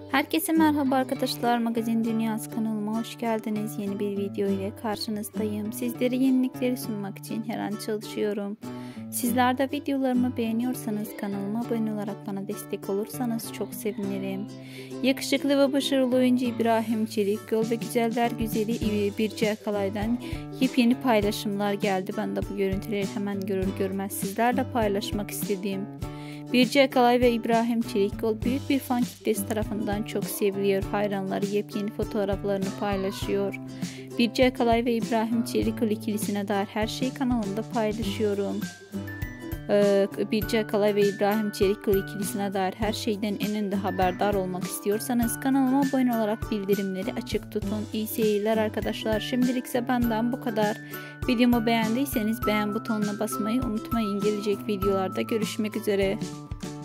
Herkese merhaba arkadaşlar, Magazin Dünyası kanalıma hoş geldiniz. Yeni bir video ile karşınızdayım. Sizlere yenilikleri sunmak için her an çalışıyorum. Sizler de videolarımı beğeniyorsanız kanalıma abone olarak bana destek olursanız çok sevinirim. Yakışıklı ve başarılı oyuncu İbrahim Çelikkol ve güzeller güzeli Birce Akalay'dan yepyeni paylaşımlar geldi. Ben de bu görüntüleri hemen görür görmez sizlerle paylaşmak istedim. Birce Akalay ve İbrahim Çelikkol büyük bir fan kitlesi tarafından çok seviliyor. Hayranları yepyeni fotoğraflarını paylaşıyor. Birce Akalay ve İbrahim Çelikkol ikilisine dair her şeyi kanalımda paylaşıyorum. Birce Akalay ve İbrahim Çelikkol ikilisine dair her şeyden en önde haberdar olmak istiyorsanız kanalıma abone olarak bildirimleri açık tutun. İyi seyirler arkadaşlar. Şimdilikse benden bu kadar. Videomu beğendiyseniz beğen butonuna basmayı unutmayın. Gelecek videolarda görüşmek üzere.